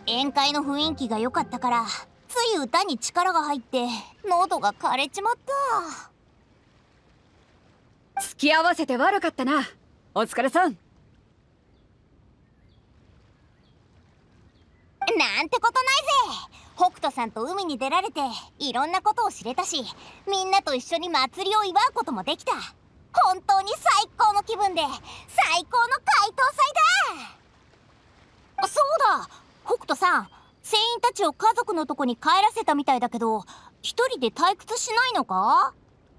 宴会の雰囲気が良かったからつい歌に力が入って喉が枯れちまった。 付き合わせて悪かったな。お疲れさん。 なんてことないぜ。北斗さんと海に出られていろんなことを知れたし、みんなと一緒に祭りを祝うこともできた。本当に最高の気分で最高の解凍祭だ。そうだ、北斗さん、船員たちを家族のとこに帰らせたみたいだけど、一人で退屈しないのか？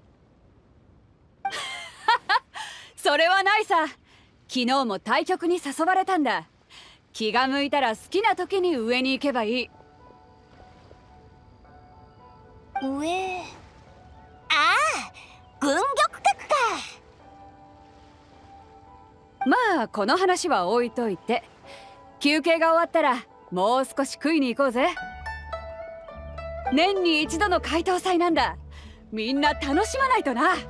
それはないさ。昨日も対局に誘われたんだ。気が向いたら好きな時に上に行けばいい。 上？ああ、軍玉閣か。 まあこの話は置いといて、休憩が終わったらもう少し食いに行こうぜ。年に一度の解凍祭なんだ。みんな楽しまないとな。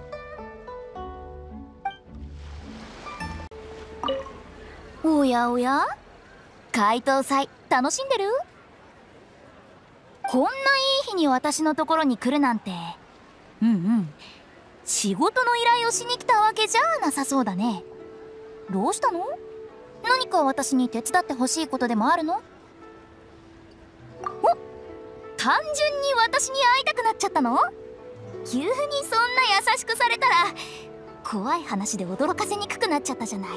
おやおや、解凍祭楽しんでる？こんないい日に私のところに来るなんて。仕事の依頼をしに来たわけじゃなさそうだね。どうしたの？何か私に手伝ってほしいことでもあるの？単純に私に会いたくなっちゃったの？急にそんな優しくされたら怖い話で驚かせにくくなっちゃったじゃない。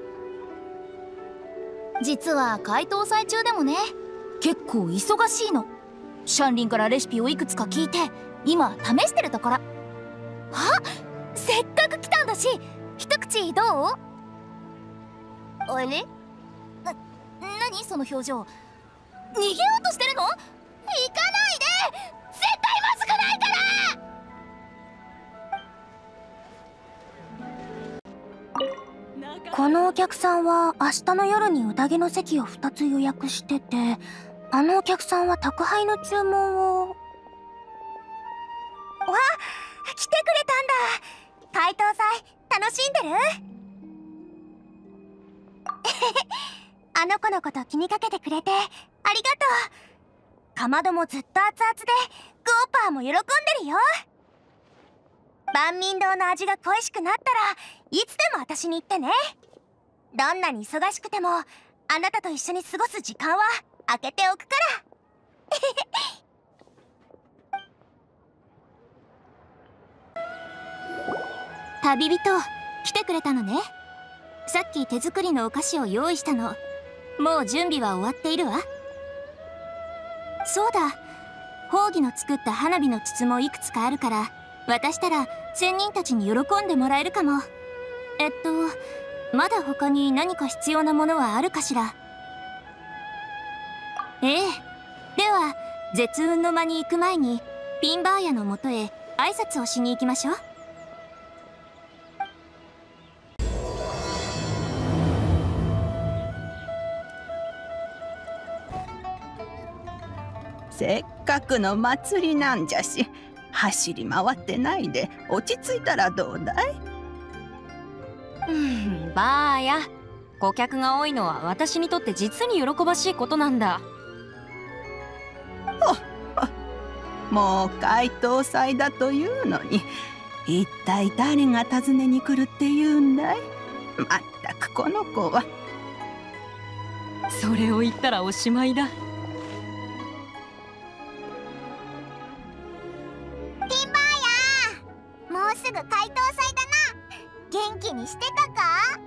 実は解凍祭中でもね、結構忙しいの。シャンリンからレシピをいくつか聞いて今試してるところ。あ、せっかく来たんだし一口どう？あれ？何その表情。逃げようとしてるの？行かないで！絶対まずくないから！このお客さんは明日の夜に宴の席を2つ予約してて、あのお客さんは宅配の注文を。わ、来てくれたんだ。解凍祭楽しんでる？あの子のこと気にかけてくれてありがとう。かまどもずっと熱々でグーパーも喜んでるよ。万民堂の味が恋しくなったらいつでも私に言ってね。どんなに忙しくてもあなたと一緒に過ごす時間は空けておくから。旅人来てくれたのね。さっき手作りのお菓子を用意したの。もう準備は終わっているわ。そうだ、宝儀の作った花火の筒もいくつかあるから渡したら仙人たちに喜んでもらえるかも。まだ他に何か必要なものはあるかしら？ええ。では絶雲の間に行く前にピンバーヤのもとへ挨拶をしに行きましょう。 せっかくの祭りなんじゃし、走り回ってないで落ち着いたらどうだい？ ばあや、顧客が多いのは私にとって実に喜ばしいことなんだ。 もう解凍祭だというのに、一体誰が訪ねに来るっていうんだい？まったくこの子は。 それを言ったらおしまいだ。 ピンバーヤ、もうすぐ解凍祭だな。元気にしてたか？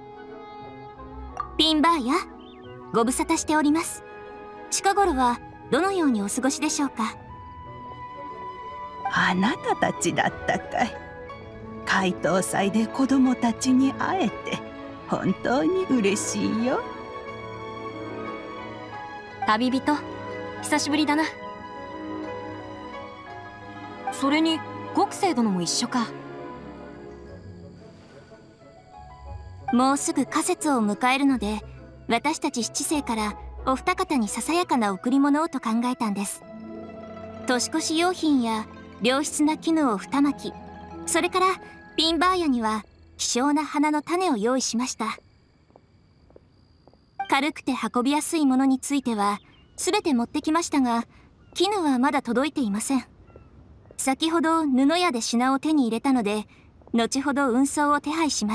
ピンバーヤ、ご無沙汰しております。近頃はどのようにお過ごしでしょうか？ あなたたちだったかい。解凍祭で子供たちに会えて本当に嬉しいよ。 旅人、久しぶりだな。それに極星殿も一緒か。 もうすぐ仮節を迎えるので、私たち七星からお二方にささやかな贈り物をと考えたんです。年越し用品や良質な絹を二巻き、それからピンバーヤには希少な花の種を用意しました。軽くて運びやすいものについては全て持ってきましたが、絹はまだ届いていません。先ほど布屋で品を手に入れたので、後ほど運送を手配します。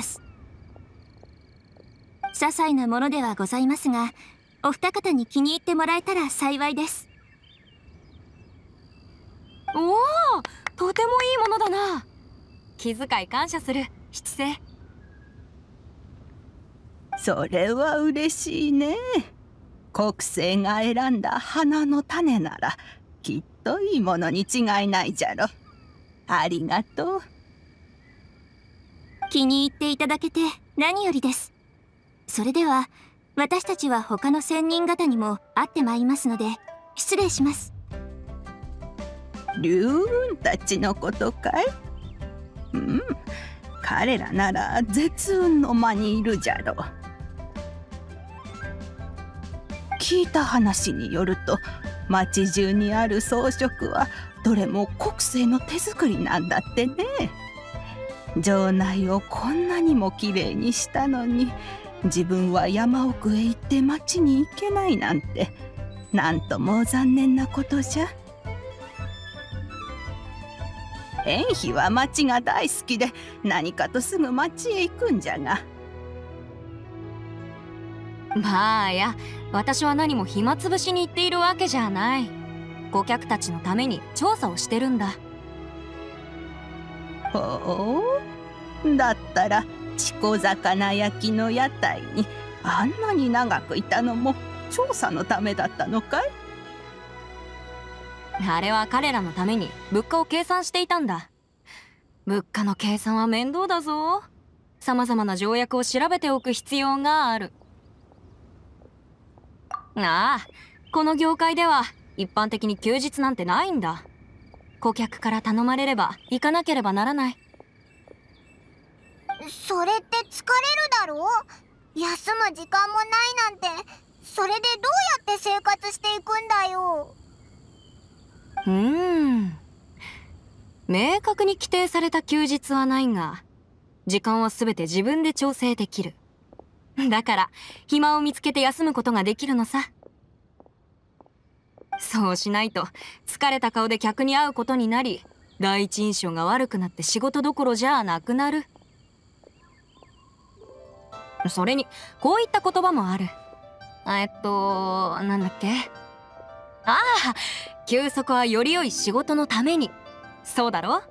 些細なものではございますが、お二方に気に入ってもらえたら幸いです。 おお、とてもいいものだな。気遣い感謝する、七世。 それは嬉しいね。国政が選んだ花の種ならきっといいものに違いないじゃろ。ありがとう。 気に入っていただけて何よりです。それでは私たちは他の仙人方にも会ってまいりますので、失礼します。 龍雲たちのことかい？うん、彼らなら絶雲の間にいるじゃろう。聞いた話によると、町中にある装飾はどれも国政の手作りなんだってね。城内をこんなにもきれいにしたのに、自分は山奥へ行って町に行けないなんて、なんとも残念なことじゃ。円妃は町が大好きで、何かとすぐ町へ行くんじゃが。 まあや、私は何も暇つぶしに行っているわけじゃない。顧客たちのために調査をしてるんだ。 ほう、だったらちこ魚焼きの屋台にあんなに長くいたのも調査のためだったのかい？ あれは彼らのために物価を計算していたんだ。物価の計算は面倒だぞ。さまざまな条約を調べておく必要がある。ああ、この業界では一般的に休日なんてないんだ。顧客から頼まれれば行かなければならない。 それって疲れるだろう？休む時間もないなんて、それでどうやって生活していくんだよ。 明確に規定された休日はないが、時間は全て自分で調整できる。だから暇を見つけて休むことができるのさ。そうしないと疲れた顔で客に会うことになり、第一印象が悪くなって仕事どころじゃなくなる。それにこういった言葉もある。なんだっけ。ああ、休息はより良い仕事のために。そうだろ？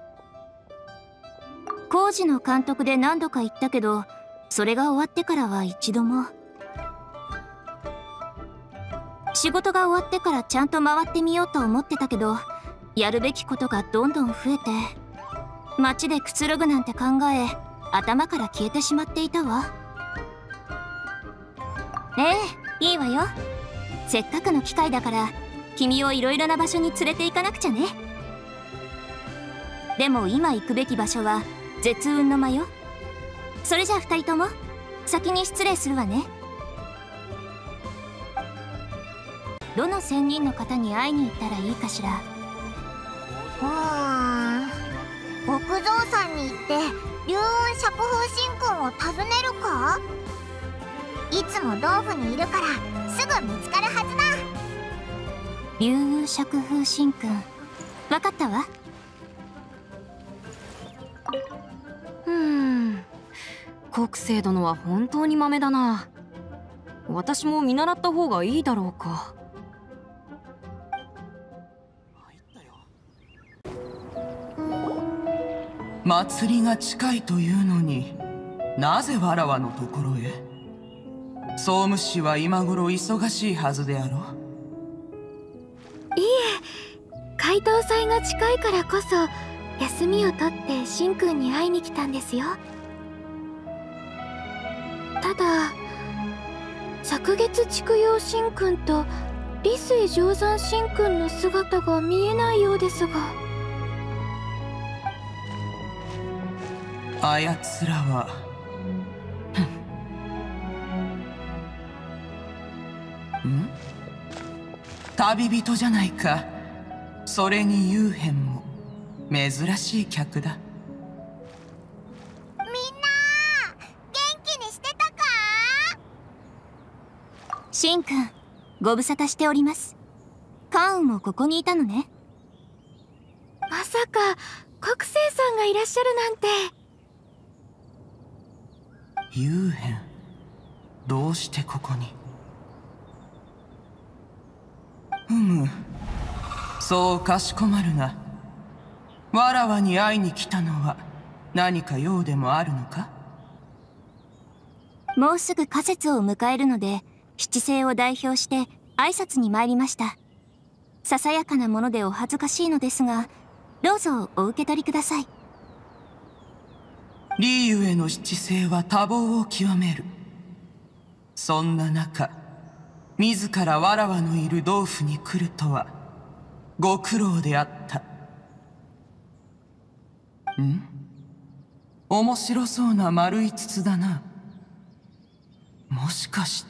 工事の監督で何度か言ったけど、それが終わってからは一度も。仕事が終わってからちゃんと回ってみようと思ってたけど、やるべきことがどんどん増えて、街でくつろぐなんて考え、頭から消えてしまっていたわ。いいわよ。せっかくの機会だから君をいろいろな場所に連れて行かなくちゃね。でも今行くべき場所は絶雲の間よ。それじゃあ2人とも先に失礼するわね。どの仙人の方に会いに行ったらいいかしら。 極蔵さんに行って龍雲釈風神君を訪ねるか？いつも道府にいるからすぐ見つかるはずだ。 龍雲釈風神君、分かったわ。 国政殿は本当に豆だな。私も見習った方がいいだろうか。 祭りが近いというのに、なぜわらわのところへ？総務士は今頃忙しいはずであろう。 いえ、解凍祭が近いからこそ休みを取って神君に会いに来たんですよ。ただ昨月筑陽神君と利水定山神君の姿が見えないようですが。 あやつらは旅人じゃないか。それに幽変も珍しい客だ。 みんな元気にしてたか？ しんくん、 ご無沙汰しております。カーンもここにいたのね。 まさか国生さんがいらっしゃるなんて。 幽変、どうしてここに。そうかしこまるな。わらわに会いに来たのは何か用でもあるのか。 もうすぐ仮説を迎えるので、七星を代表して挨拶に参りました。ささやかなものでお恥ずかしいのですが、どうぞお受け取りください。 リーユへの七星は多忙を極める。そんな中、自らわらわのいる道府に来るとはご苦労であった。面白そうな丸い筒だな。もしかして。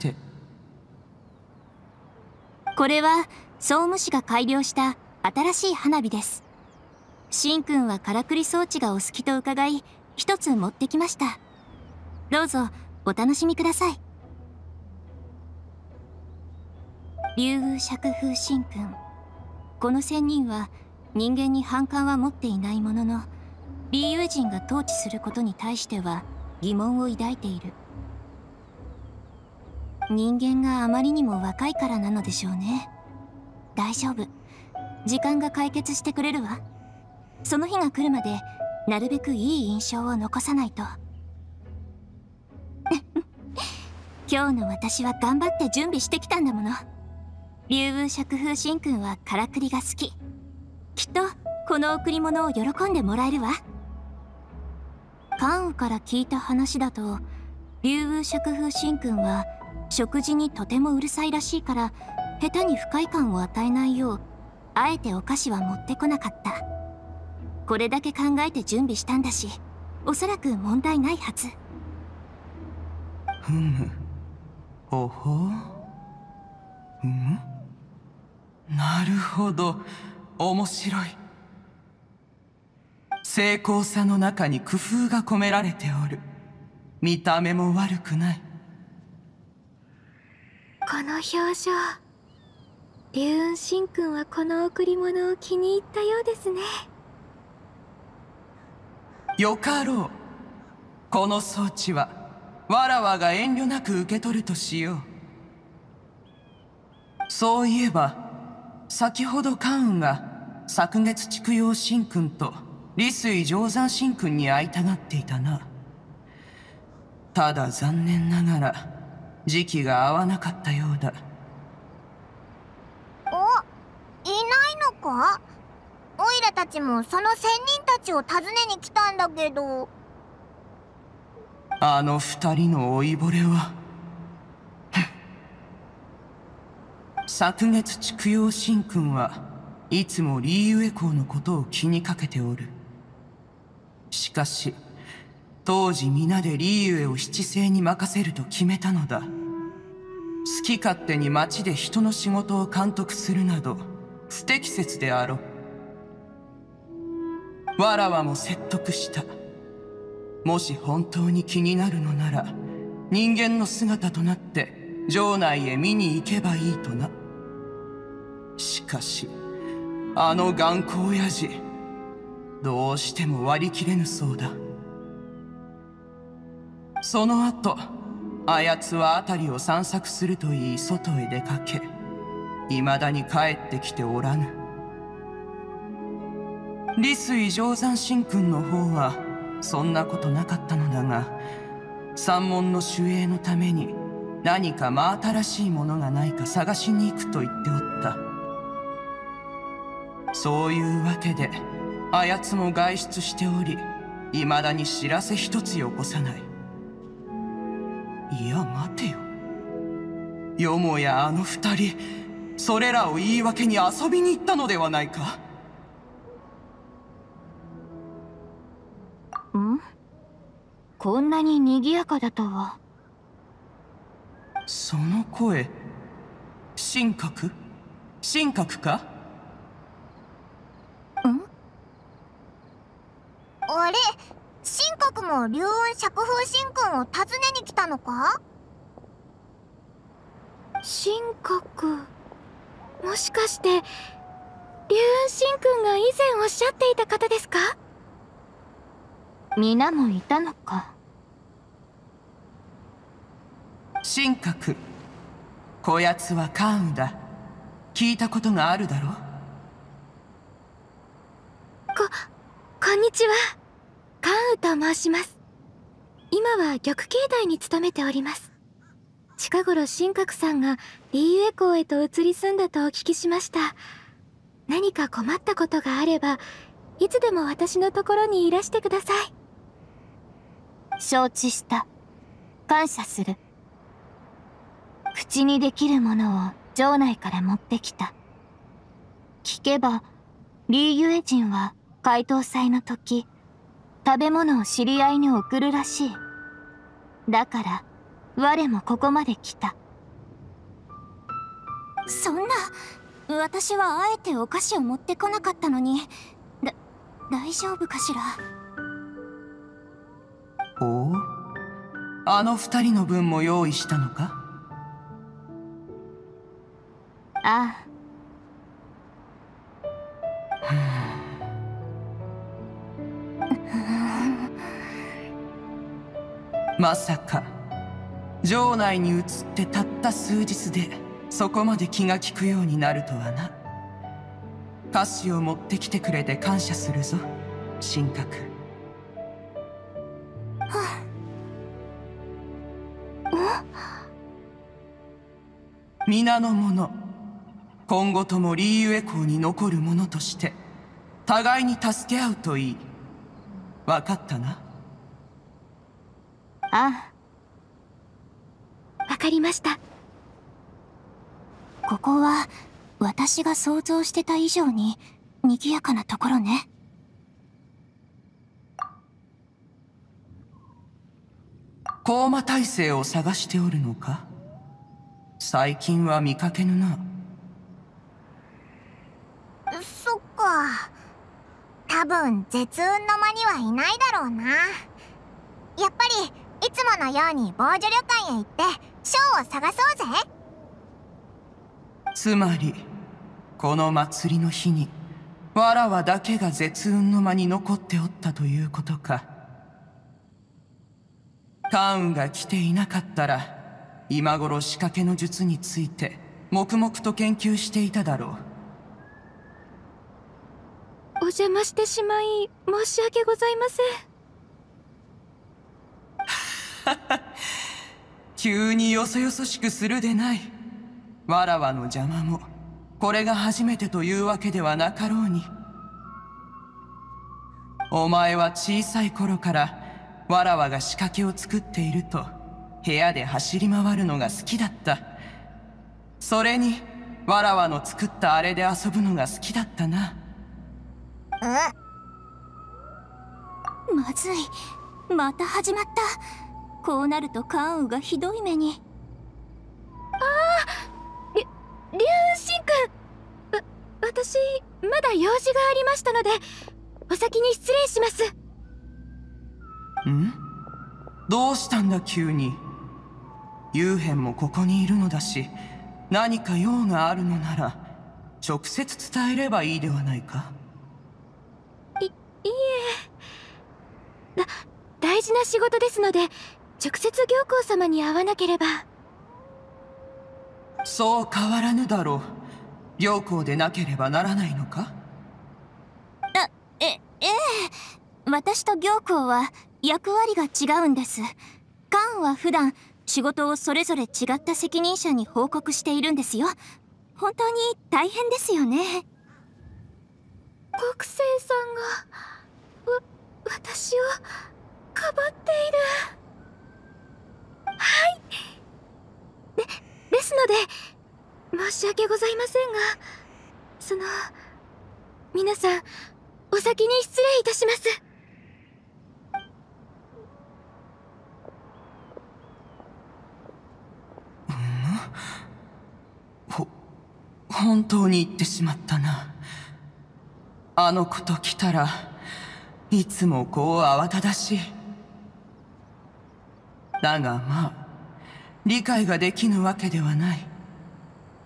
これは総務士が改良した新しい花火です。しんくんはからくり装置がお好きと伺い、一つ持ってきました。どうぞお楽しみください。竜宮釈風しんくん、この仙人は人間に反感は持っていないものの、リーユ人が統治することに対しては疑問を抱いている。人間があまりにも若いからなのでしょうね。大丈夫、時間が解決してくれるわ。その日が来るまでなるべくいい印象を残さないと。今日の私は頑張って準備してきたんだもの。竜宮釈風しんくんはからくりが好き。きっとこの贈り物を喜んでもらえるわ。関羽から聞いた話だと、竜宮釈風しんくんは食事にとてもうるさいらしいから、下手に不快感を与えないようあえてお菓子は持ってこなかった。これだけ考えて準備したんだし、おそらく問題ないはず。 ほほ。なるほど、面白い。精巧さの中に工夫が込められておる。見た目も悪くない。 この表情、龍雲しんくんはこの贈り物を気に入ったようですね。 よかろう。この装置はわらわが遠慮なく受け取るとしよう。そういえば先ほど関羽が昨月筑陽神君と李水定山神君に会いたがっていたな。ただ残念ながら時期が合わなかったようだ。 いないのか？オイラたちもその仙人たちを訪ねに来たんだけど。 あの二人の老いぼれは昨月筑陽神君はいつもリーユエ公のことを気にかけておる。しかし当時皆でリーユエを七星に任せると決めたのだ。好き勝手に町で人の仕事を監督するなど不適切であろう。わらわも説得した。もし本当に気になるのなら人間の姿となって城内へ見に行けばいいとな。しかしあの頑固親父、どうしても割り切れぬそうだ。その後あやつは辺りを散策すると言い外へ出かけ、未だに帰ってきておらぬ。李水定山神君の方はそんなことなかったのだが、山門の守衛のために何か真新しいものがないか探しに行くと言っておった。そういうわけであやつも外出しており、未だに知らせ一つよこさない。いや待てよ、よもやあの二人それらを言い訳に遊びに行ったのではないか。 こんなに賑やかだとは。 その声、神格？神格か？ あれ、神格も龍雲釈風神君を訪ねに来たのか？ 神格、もしかして龍雲神君が以前おっしゃっていた方ですか？ 皆もいたのか。 神格、こやつはカーンだ。聞いたことがあるだろう。 こんにちは。カーンと申します。今は玉境内に勤めております。近頃神格さんがリーユエ港へと移り住んだとお聞きしました。何か困ったことがあればいつでも私のところにいらしてください。 承知した。感謝する。口にできるものを城内から持ってきた。聞けばリーユエ人は解凍祭の時食べ物を知り合いに送るらしい。だから我もここまで来た。そんな、私はあえてお菓子を持ってこなかったのに、大丈夫かしら。 おお、あの二人の分も用意したのか？ ああ。 まさか城内に移ってたった数日でそこまで気が利くようになるとはな。菓子を持ってきてくれて感謝するぞ、神格。皆の者、今後ともリーユエ港に残る者として互いに助け合うといい。分かったな？ ああ。わかりました。 ここは私が想像してた以上に賑やかなところね。 高魔大生を探しておるのか？最近は見かけぬな。 そっか。多分絶雲の間にはいないだろうな。やっぱりいつものように防除旅館へ行ってショーを探そうぜ。 つまりこの祭りの日にわらわだけが絶雲の間に残っておったということか。カーンが来ていなかったら今頃仕掛けの術について黙々と研究していただろう。 お邪魔してしまい申し訳ございません。 急によそよそしくするでない。わらわの邪魔もこれが初めてというわけではなかろうに。お前は小さい頃からわらわが仕掛けを作っていると部屋で走り回るのが好きだった。それにわらわの作ったあれで遊ぶのが好きだったな。 まずい、また始まった。こうなるとカーンがひどい目に。 龍雲神君、私まだ用事がありましたのでお先に失礼します。 ん？どうしたんだ急に。幽玄もここにいるのだし、何か用があるのなら直接伝えればいいではないか。 いえ、大事な仕事ですので直接行幸様に会わなければ。 そう変わらぬだろう。行幸でなければならないのか？ ええ、私と行幸は役割が違うんです。カーンは普段仕事をそれぞれ違った責任者に報告しているんですよ。本当に大変ですよね。 国生さんが私をかばっている。はい。ですので申し訳ございませんが、皆さんお先に失礼いたします。 本当に言ってしまったな。あの子と来たらいつもこう慌ただしい。だがまあ理解ができぬわけではない。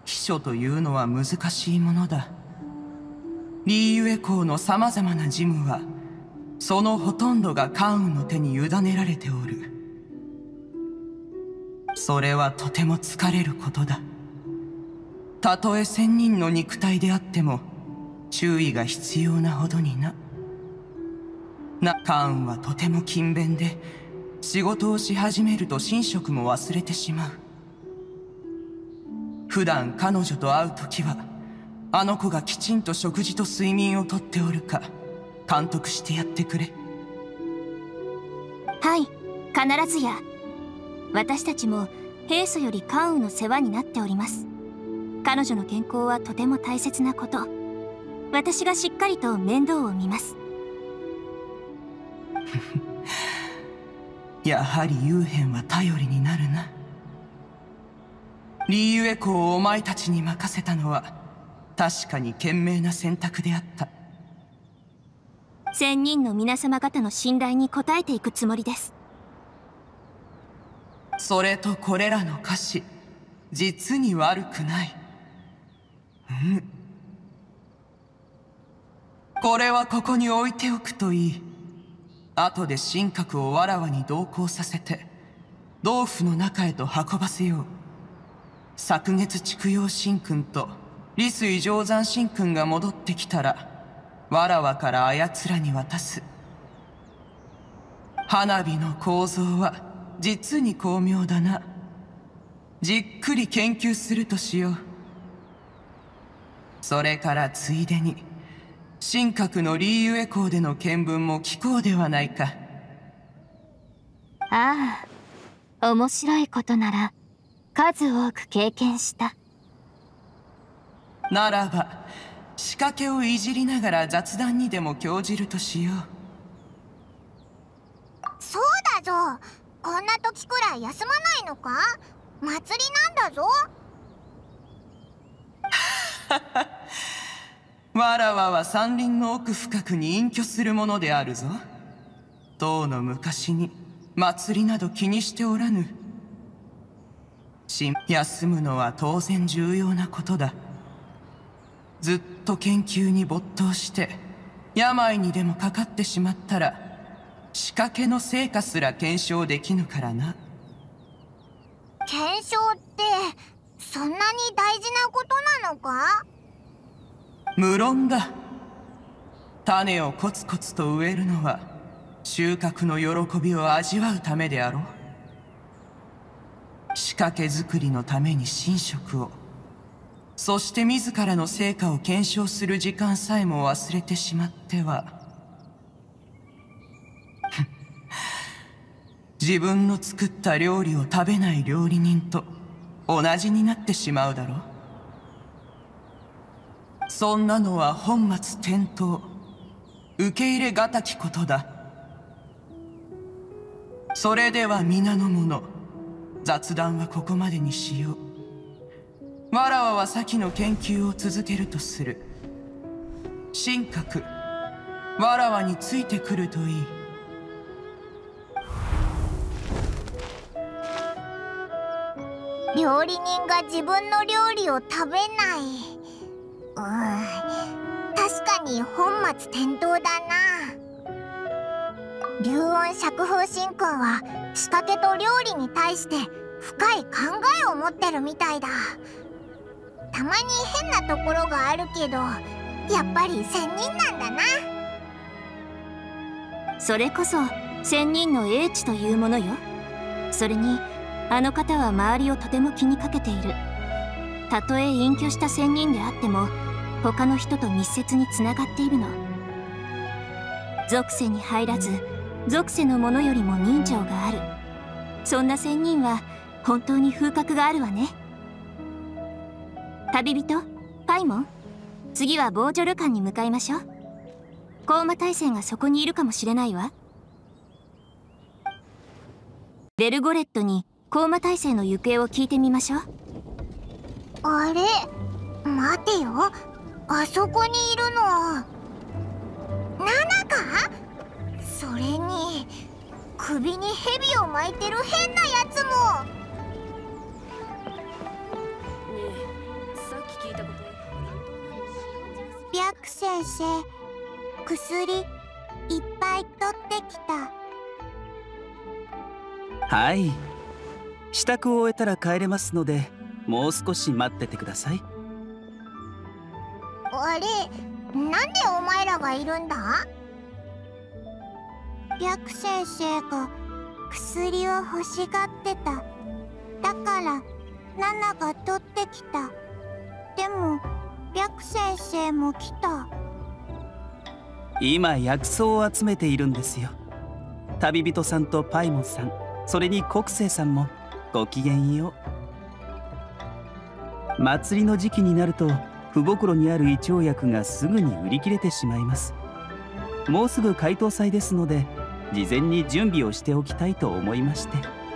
秘書というのは難しいものだ。リーユエ公のさまざまな事務はそのほとんどが関羽の手に委ねられておる。それはとても疲れることだ。たとえ1000人の肉体であっても注意が必要なほどにな。関羽はとても勤勉で、仕事をし始めると寝食も忘れてしまう。普段彼女と会う時はあの子がきちんと食事と睡眠をとっておるか監督してやってくれ。 はい、必ずや。私たちも平素より関羽の世話になっております。彼女の健康はとても大切なこと。私がしっかりと面倒を見ます。 やはり幽変は頼りになるな。リーユエ公をお前たちに任せたのは確かに賢明な選択であった。 1000人の皆様方の信頼に応えていくつもりです。 それとこれらの菓子、実に悪くない。これはここに置いておくといい。後で神格をわらわに同行させて洞府の中へと運ばせよう。昨月筑陽神君と李水定山神君が戻ってきたらわらわからあやつらに渡す。花火の構造は実に巧妙だな。じっくり研究するとしよう。それからついでに神格のリーユエ公での見聞も聞こうではないか。 ああ、面白いことなら数多く経験した。 ならば仕掛けをいじりながら雑談にでも興じるとしよう。 そうだぞ。こんな時くらい休まないのか？祭りなんだぞ。 わらわは山林の奥深くに隠居するものであるぞ。とうの昔に祭りなど気にしておらぬ。休むのは当然重要なことだ。ずっと研究に没頭して病にでもかかってしまったら仕掛けの成果すら検証できぬからな。 検証ってそんなに大事なことなのか？ 無論だ。種をコツコツと植えるのは収穫の喜びを味わうためであろう。仕掛け作りのために寝食を、そして自らの成果を検証する時間さえも忘れてしまっては自分の作った料理を食べない料理人と同じになってしまうだろう。そんなのは本末転倒、受け入れがたきことだ。それでは皆の者、雑談はここまでにしよう。わらわは先の研究を続けるとする。神格、わらわについてくるといい。 料理人が自分の料理を食べない。確かに本末転倒だな。龍音釈風神君は仕掛けと料理に対して深い考えを持ってるみたいだ。たまに変なところがあるけどやっぱり仙人なんだな。 それこそ仙人の英知というものよ。それにあの方は周りをとても気にかけている。たとえ隠居した仙人であっても他の人と密接につながっているの。属性に入らず属性のものよりも人情がある。そんな仙人は本当に風格があるわね。旅人パイモン、次は防除旅館に向かいましょう。高魔大戦がそこにいるかもしれないわ。ベルゴレットに高魔大戦の行方を聞いてみましょう。 あれ、待てよ、あそこにいるのナナか？それに首に蛇を巻いてる変なやつも。 先生、薬いっぱい取ってきた。 はい、支度を終えたら帰れますので、もう少し待っててください。 あれ、なんでお前らがいるんだ？白先生が薬を欲しがってた。だからナナが取ってきた。でも白先生も来た。 今薬草を集めているんですよ。旅人さんとパイモンさん、それに国生さんもごきげんよう。祭りの時期になると不袋にある胃腸薬がすぐに売り切れてしまいます。もうすぐ開湯祭ですので、事前に準備をしておきたいと思いまして。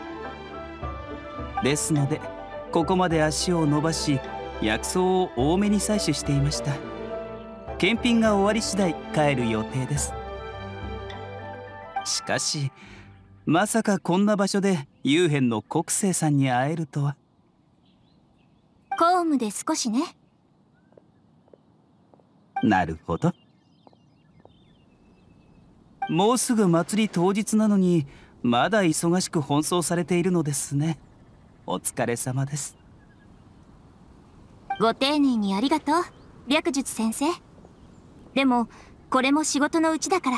ですのでここまで足を伸ばし、薬草を多めに採取していました。検品が終わり次第帰る予定です。しかしまさかこんな場所で幽変の国生さんに会えるとは。 公務で少しね。 なるほど。もうすぐ祭り当日なのにまだ忙しく奔走されているのですね。お疲れ様です。 ご丁寧にありがとう、白術先生。でもこれも仕事のうちだから。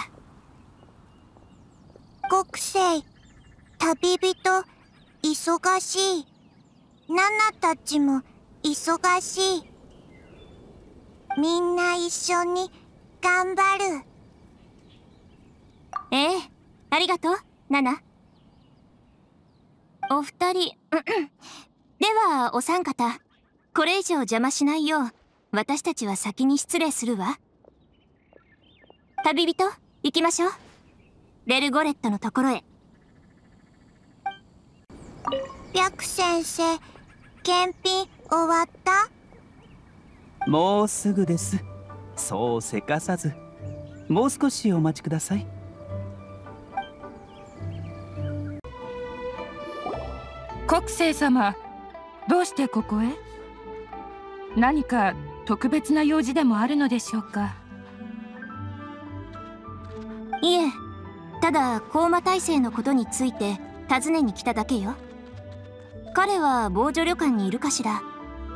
国生、旅人忙しい。ナナたちも忙しい。みんな一緒に頑張る。 ええ、ありがとう、ナナ。お二人ではお三方、これ以上邪魔しないよう私たちは先に失礼するわ。旅人、行きましょう。レルゴレットのところへ。 白先生、検品終わった？ もうすぐです。そうせかさず、もう少しお待ちください。 国生様、どうしてここへ？何か特別な用事でもあるのでしょうか？ いえ、ただ高魔大生のことについて尋ねに来ただけよ。彼は防除旅館にいるかしら？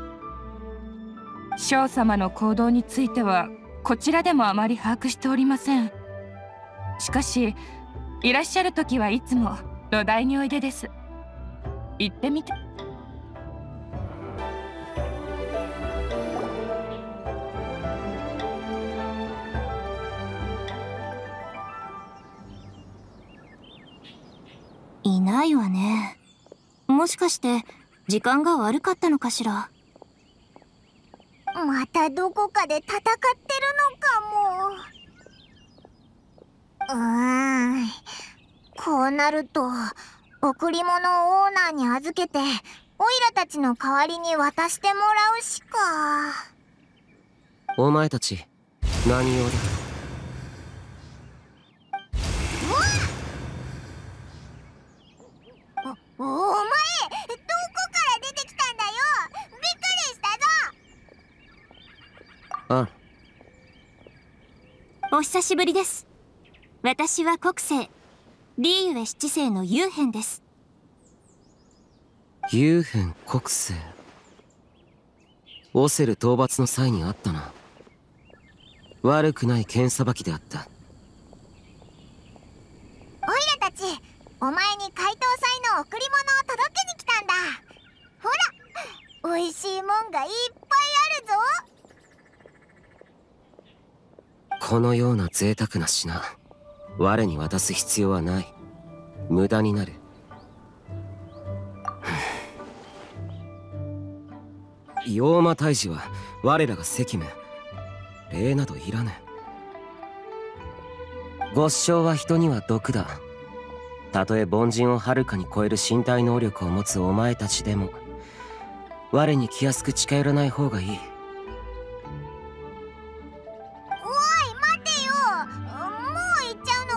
将様の行動についてはこちらでもあまり把握しておりません。しかしいらっしゃる時はいつも土台においでです。行ってみて。 いないわね。もしかして時間が悪かったのかしら？ またどこかで戦ってるのかも。こうなると贈り物をオーナーに預けてオイラたちの代わりに渡してもらうしか。 お前たち何用だ？ お前どこから出てきたんだよ。びっくりしたぞ。 あお久しぶりです。私は国生、リーユエ七世の幽変です。 幽変国生、オセル討伐の際にあったな。悪くない剣さばきであった。 オイラたち、お前に開湯祭の贈り物を届けに来たんだ。ほら、おいしいもんがいっぱいあるぞ。 このような贅沢な品、我に渡す必要はない。無駄になる。妖魔退治は我らが責務。礼などいらぬ。ご師匠は人には毒だ。たとえ凡人をはるかに超える身体能力を持つお前たちでも我に気安く近寄らない方がいい。 おい待てよ、もう行っちゃ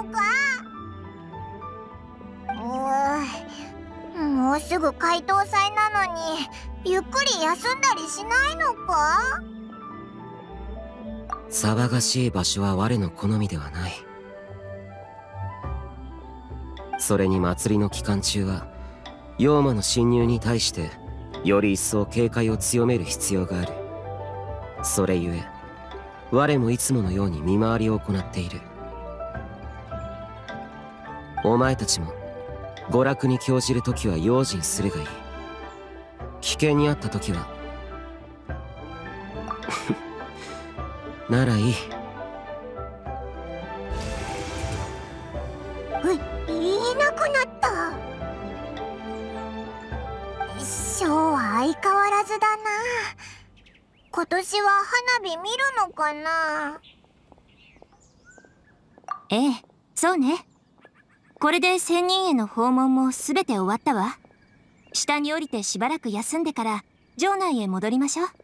うのか？もうすぐ開湯祭なのにゆっくり休んだりしないのか？ 騒がしい場所は我の好みではない。それに祭りの期間中は妖魔の侵入に対してより一層警戒を強める必要がある。それゆえ我もいつものように見回りを行っている。お前たちも娯楽に興じるときは用心するがいい。危険にあったときはならいい。 いなくなった。ショーは相変わらずだな。今年は花火見るのかな。 ええ、そうね。これで仙人への訪問もすべて終わったわ。下に降りてしばらく休んでから城内へ戻りましょう。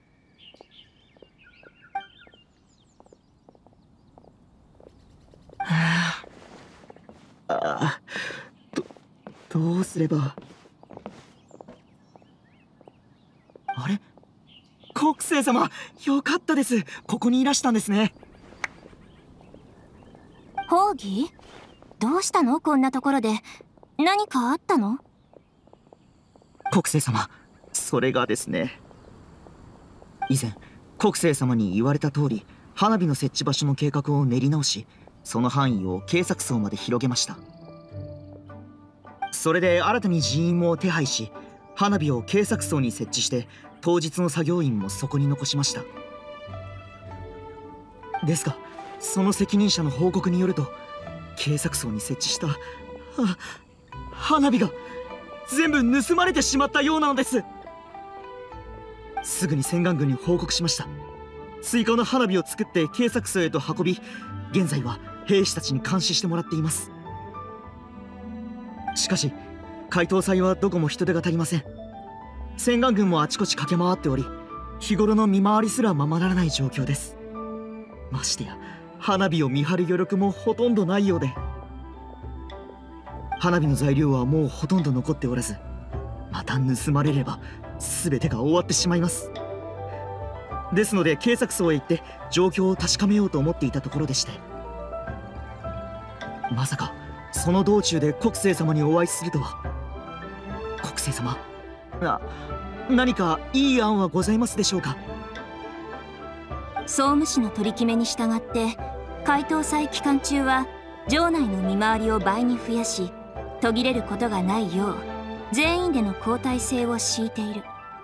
どうすれば。あれ、国生様、よかったです。ここにいらしたんですね。 ホーギー、どうしたのこんなところで。何かあったの？ 国生様、それがですね、以前国生様に言われた通り花火の設置場所の計画を練り直し、その範囲を警察層まで広げました。それで新たに人員も手配し、花火を警察層に設置して当日の作業員もそこに残しました。ですがその責任者の報告によると、警察層に設置した花火が全部盗まれてしまったようなのです。すぐに千貫軍に報告しました。追加の花火を作って警察層へと運び、現在は兵士たちに監視してもらっています。しかし解答祭はどこも人手が足りません。千貫軍もあちこち駆け回っており、日頃の見回りすらままならない状況です。ましてや花火を見張る余力もほとんどないようで、花火の材料はもうほとんど残っておらず、また盗まれれば全てが終わってしまいます。ですので警察層へ行って状況を確かめようと思っていたところでして、まさかその道中で国生様にお会いするとは。国生様、何かいい案はございますでしょうか。 総務士の取り決めに従って解答祭期間中は城内の見回りを倍に増やし、途切れることがないよう全員での交代制を敷いている。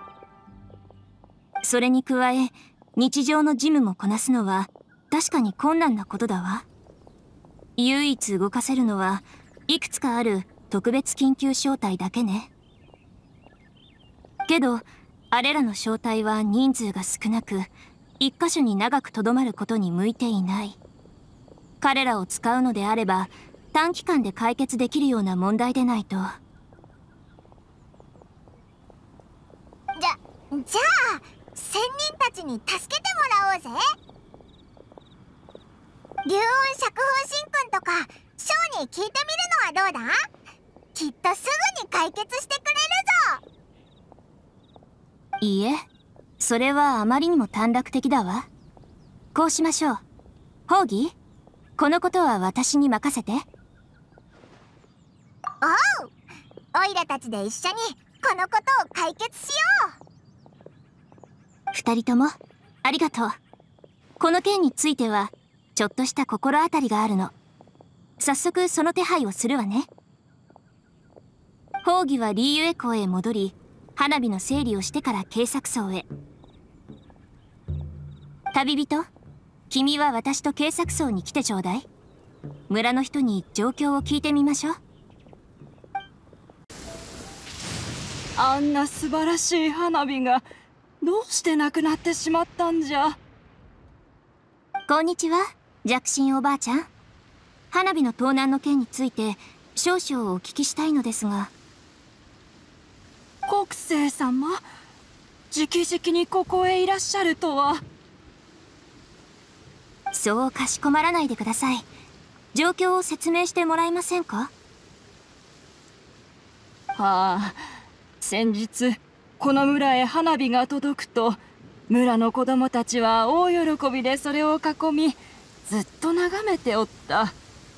それに加え日常の事務もこなすのは確かに困難なことだわ。唯一動かせるのはいくつかある特別緊急招待だけね。けどあれらの招待は人数が少なく、一箇所に長くとどまることに向いていない。彼らを使うのであれば短期間で解決できるような問題でないと。 じゃあ仙人たちに助けてもらおうぜ。竜雲釈風神君とかショーに聞いてみるのはどうだ？きっとすぐに解決してくれるぞ。 いいえ、それはあまりにも短絡的だわ。こうしましょう。ホーギー、このことは私に任せて。 おう、オイラたちで一緒にこのことを解決しよう。 二人ともありがとう。この件についてはちょっとした心当たりがあるの。早速その手配をするわね。ホーギはリーユエ港へ戻り、花火の整理をしてから警察層へ。旅人、君は私と警察層に来てちょうだい。村の人に状況を聞いてみましょう。 あんな素晴らしい花火がどうしてなくなってしまったんじゃ。 こんにちは、弱心おばあちゃん。花火の盗難の件について少々お聞きしたいのですが。 国生様、直々にここへいらっしゃるとは。 そうかしこまらないでください。状況を説明してもらえませんか？ 先日この村へ花火が届くと村の子供たちは大喜びでそれを囲み、ずっと眺めておった。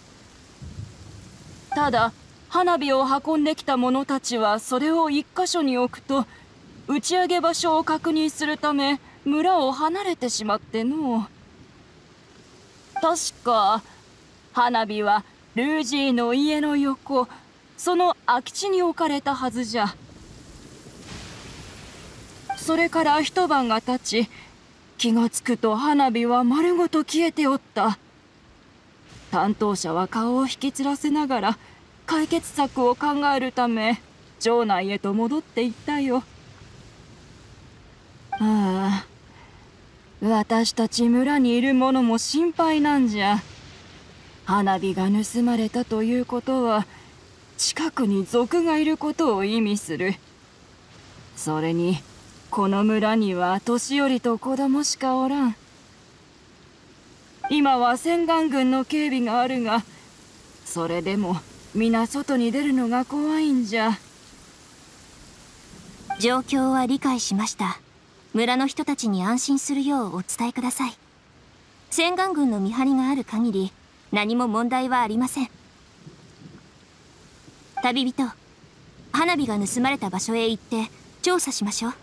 ただ花火を運んできた者たちはそれを一箇所に置くと、打ち上げ場所を確認するため村を離れてしまっての。確か花火はルージーの家の横、その空き地に置かれたはずじゃ。それから一晩が経ち、気がつくと花火は丸ごと消えておった。担当者は顔を引きつらせながら解決策を考えるため城内へと戻っていったよ。ああ、私たち村にいる者も心配なんじゃ。花火が盗まれたということは近くに賊がいることを意味する。それにこの村には年寄りと子供しかおらん。今は千眼軍の警備があるが、それでも皆外に出るのが怖いんじゃ。 状況は理解しました。村の人たちに安心するようお伝えください。千眼軍の見張りがある限り何も問題はありません。旅人、花火が盗まれた場所へ行って調査しましょう。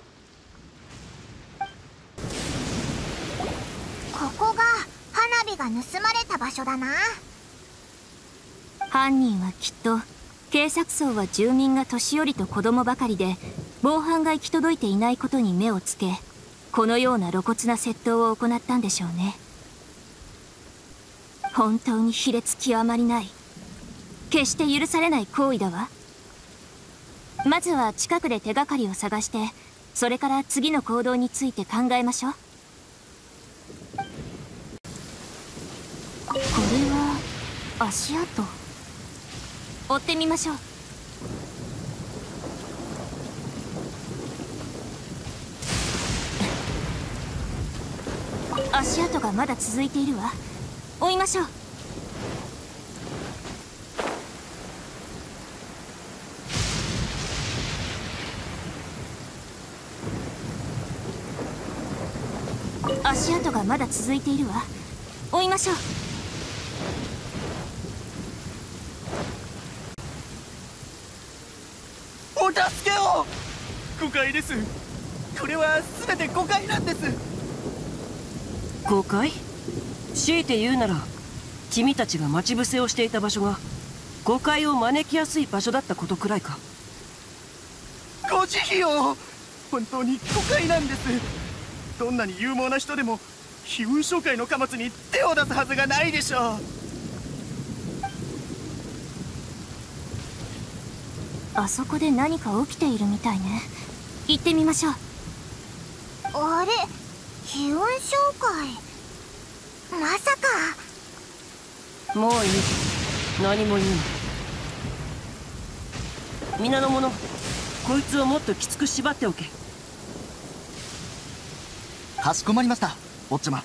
ここが花火が盗まれた場所だな。 犯人はきっと、警察層は住民が年寄りと子供ばかりで防犯が行き届いていないことに目をつけ、このような露骨な窃盗を行ったんでしょうね。本当に卑劣極まりない、決して許されない行為だわ。まずは近くで手がかりを探して、それから次の行動について考えましょう。これは足跡。追ってみましょう。足跡がまだ続いているわ。追いましょう。足跡がまだ続いているわ。追いましょう。 お助けを。誤解です。これは全て誤解なんです。 誤解？強いて言うなら、君たちが待ち伏せをしていた場所が誤解を招きやすい場所だったことくらいか。 ご慈悲を。本当に誤解なんです。どんなに勇猛な人でも飛雲商会の貨物に手を出すはずがないでしょう。 あそこで何か起きているみたいね。行ってみましょう。 あれ、飛雲商会、まさか。 もういい、何も言うな。皆の者、こいつをもっときつく縛っておけ。 かしこまりました、おっちゃま。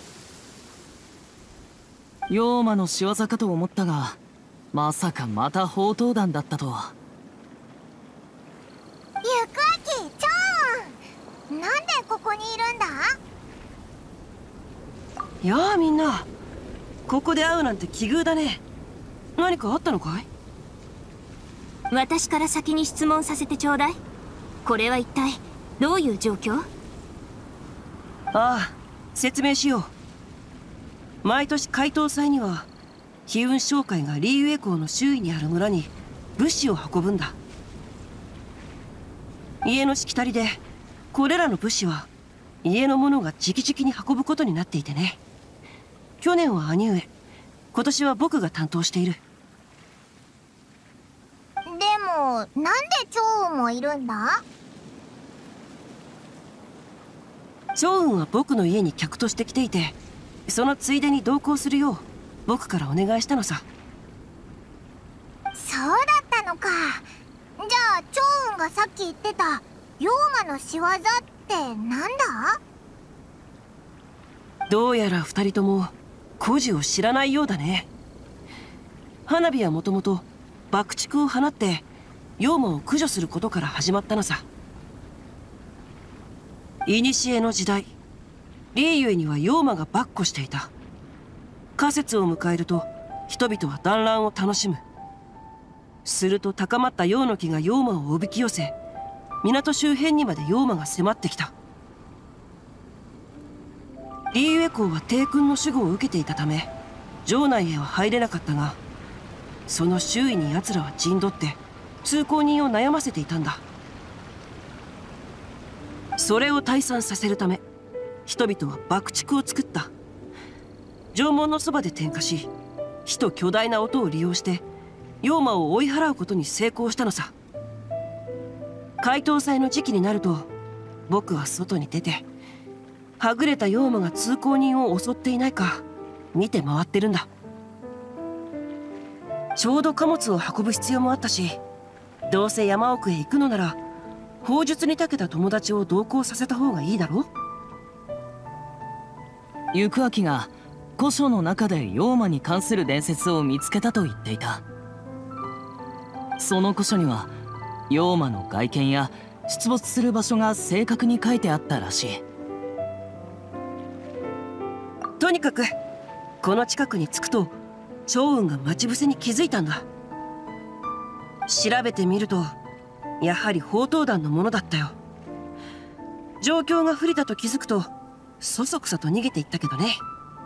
妖魔の仕業かと思ったが、まさかまた宝刀団だったとは。 ゆくあき、ちょん、なんでここにいるんだ？ やあみんな、ここで会うなんて奇遇だね。何かあったのかい？ 私から先に質問させてちょうだい。これは一体どういう状況？ ああ、説明しよう。毎年解凍祭には飛雲商会がリーウェ港の周囲にある村に物資を運ぶんだ。家のしきたりでこれらの物資は家の者が直々に運ぶことになっていてね。去年は兄上、今年は僕が担当している。 でもなんで趙雲もいるんだ？ 趙雲は僕の家に客として来ていて、そのついでに同行するよう僕からお願いしたのさ。 そうだったのか。じゃあ趙雲がさっき言ってた妖魔の仕業ってなんだ？ どうやら二人とも故事を知らないようだね。花火はもともと爆竹を放って妖魔を駆除することから始まったのさ。古の時代、 リーユエには妖魔が跋扈していた。夏節を迎えると人々は団らんを楽しむ。すると高まった妖の気が妖魔をおびき寄せ、港周辺にまで妖魔が迫ってきた。リーユエ公は帝君の守護を受けていたため城内へは入れなかったが、その周囲に奴らは陣取って通行人を悩ませていたんだ。それを退散させるため人々は爆竹を作った。城門のそばで点火し、火と巨大な音を利用して妖魔を追い払うことに成功したのさ。解凍祭の時期になると僕は外に出て、はぐれた妖魔が通行人を襲っていないか見て回ってるんだ。ちょうど貨物を運ぶ必要もあったし、どうせ山奥へ行くのなら砲術に長けた友達を同行させた方がいいだろう。 行明が古書の中で妖魔に関する伝説を見つけたと言っていた。その古書には妖魔の外見や出没する場所が正確に書いてあったらしい。 とにかくこの近くに着くと趙雲が待ち伏せに気づいたんだ。調べてみるとやはり宝刀団のものだったよ。状況が不利だと気づくとそそくさと逃げていったけどね。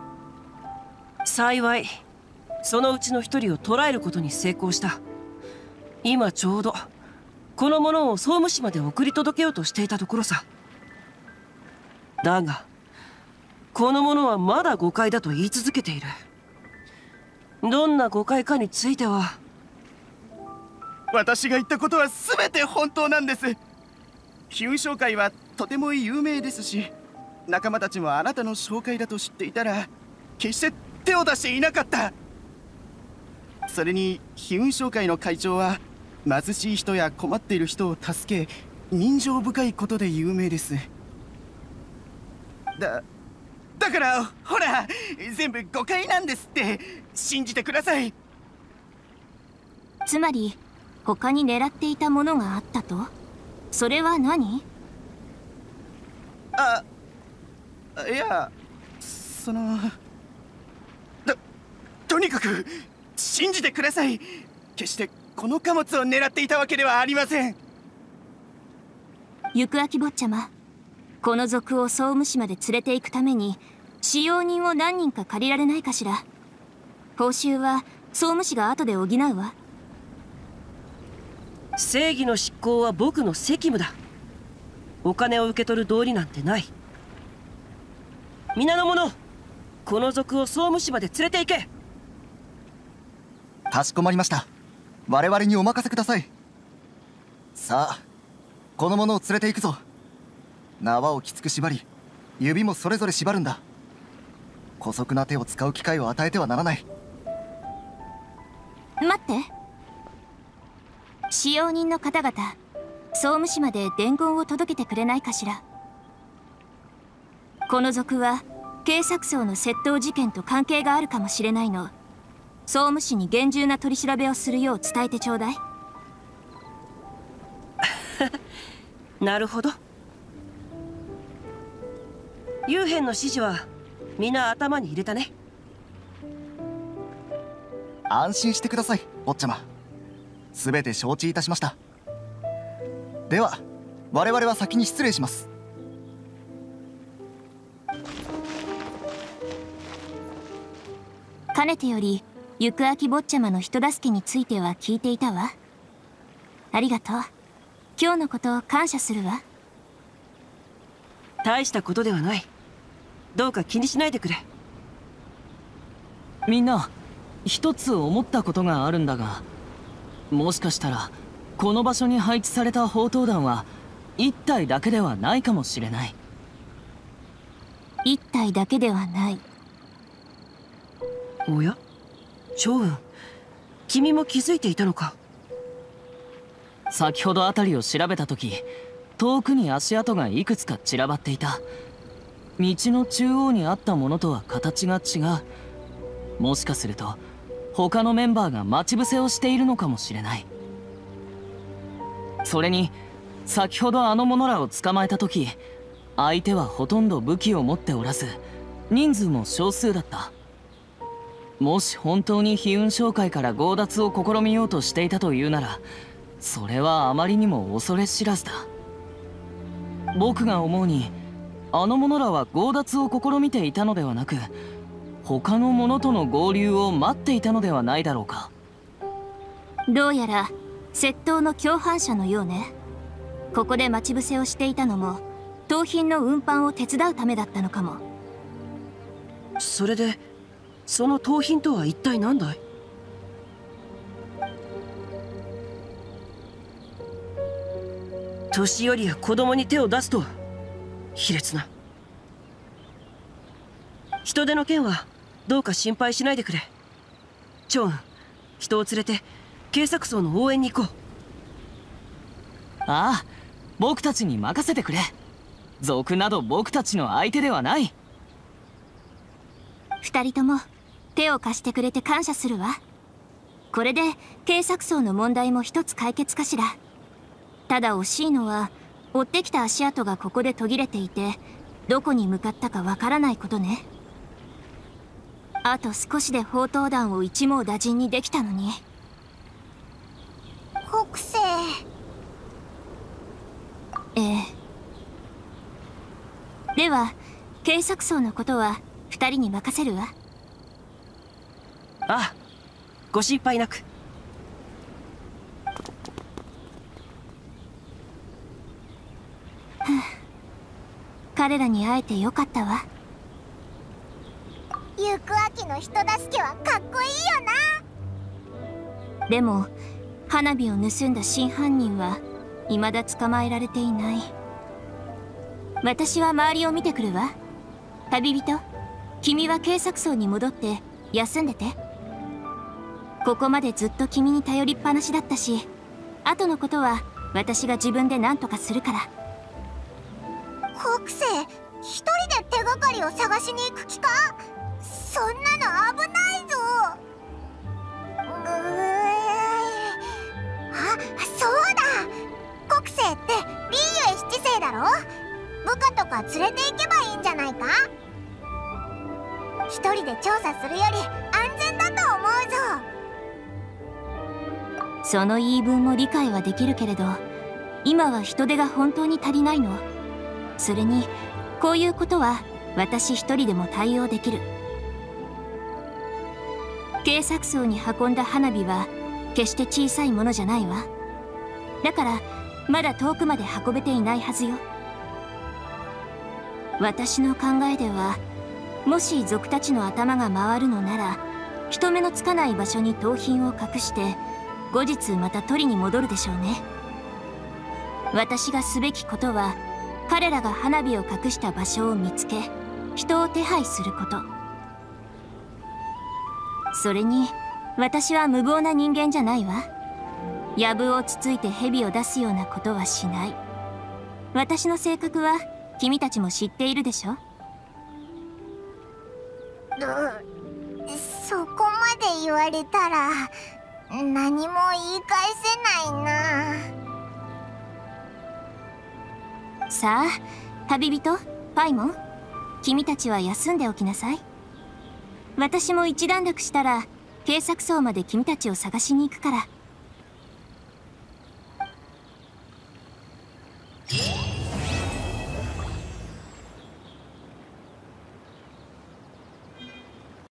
幸いそのうちの一人を捕らえることに成功した。今ちょうどこの者を総務市まで送り届けようとしていたところさ。だがこの者はまだ誤解だと言い続けている。どんな誤解かについては、 私が言ったことは全て本当なんです。飛雲商会はとても有名ですし、仲間たちもあなたの紹介だと知っていたら決して手を出していなかった。それに飛雲商会の会長は貧しい人や困っている人を助け、人情深いことで有名です。だからほら、全部誤解なんですって。信じてください。 つまり他に狙っていたものがあったと？それは何？ いや、とにかく信じてください。決してこの貨物を狙っていたわけではありません。 行明坊ちゃま、この賊を総務市まで連れて行くために使用人を何人か借りられないかしら。報酬は総務市が後で補うわ。 正義の執行は僕の責務だ。お金を受け取る道理なんてない。皆の者、この賊を総務市まで連れて行け。 かしこまりました。我々にお任せください。さあ、この者を連れて行くぞ。縄をきつく縛り、指もそれぞれ縛るんだ。姑息な手を使う機会を与えてはならない。 待って、使用人の方々、総務市まで伝言を届けてくれないかしら。この賊は警察層の窃盗事件と関係があるかもしれないの。総務市に厳重な取り調べをするよう伝えてちょうだい。 なるほど。幽編の指示は皆頭に入れたね。 安心してください、坊ちゃま。全て承知いたしました。では我々は先に失礼します。 かねてより行明坊ちゃまの人助けについては聞いていたわ。ありがとう。今日のことを感謝するわ。 大したことではない。どうか気にしないでくれ。 みんな、一つ思ったことがあるんだが、もしかしたらこの場所に配置された宝刀団は1体だけではないかもしれない。 1体だけではない。 おや、趙雲、君も気づいていたのか。 先ほど辺りを調べた時、遠くに足跡がいくつか散らばっていた。道の中央にあったものとは形が違う。もしかすると他のメンバーが待ち伏せをしているのかもしれない。それに先ほどあの者らを捕まえた時、 相手はほとんど武器を持っておらず、人数も少数だった。もし本当に飛雲商会から強奪を試みようとしていたというなら、それはあまりにも恐れ知らずだ。僕が思うに、あの者らは強奪を試みていたのではなく、他の者との合流を待っていたのではないだろうか。 どうやら窃盗の共犯者のようね。ここで待ち伏せをしていたのも盗品の運搬を手伝うためだったのかも。 それでその盗品とは一体何だい？年寄りや子供に手を出すとは卑劣な。人手の件はどうか心配しないでくれ。趙雲、人を連れて警察層の応援に行こう。 ああ、僕たちに任せてくれ。賊など僕たちの相手ではない。 二人とも手を貸してくれて感謝するわ。これで警察層の問題も一つ解決かしら。ただ惜しいのは追ってきた足跡がここで途切れていて、どこに向かったかわからないことね。あと少しで砲塔弾を一網打尽にできたのに。 北西。 では警察層のことは二人に任せるわ。 ああ、ご心配なく。 彼らに会えてよかったわ。 行く秋の人助けはかっこいいよな。 でも花火を盗んだ真犯人は未だ捕まえられていない。私は周りを見てくるわ。旅人、君は警察層に戻って休んでて。ここまでずっと君に頼りっぱなしだったし、後のことは私が自分で何とかするから。 北西、一人で手がかりを探しに行く気か？そんなの危ないぞ。あ、そうだ、北西ってリーユエ七世だろ。部下とか連れて行けばいいんじゃないか。一人で調査するより安全だと思うぞ。 その言い分も理解はできるけれど、今は人手が本当に足りないの。それにこういうことは私一人でも対応できる。警察層に運んだ花火は決して小さいものじゃないわ。だからまだ遠くまで運べていないはずよ。私の考えでは、もし賊たちの頭が回るのなら、人目のつかない場所に盗品を隠して後日また取りに戻るでしょうね。私がすべきことは、彼らが花火を隠した場所を見つけ、人を手配すること。それに私は無謀な人間じゃないわ。藪をつついて蛇を出すようなことはしない。私の性格は君たちも知っているでしょ。 そこまで言われたら何も言い返せないな。 さあ旅人パイモン、君たちは休んでおきなさい。私も一段落したら警察層まで君たちを探しに行くから。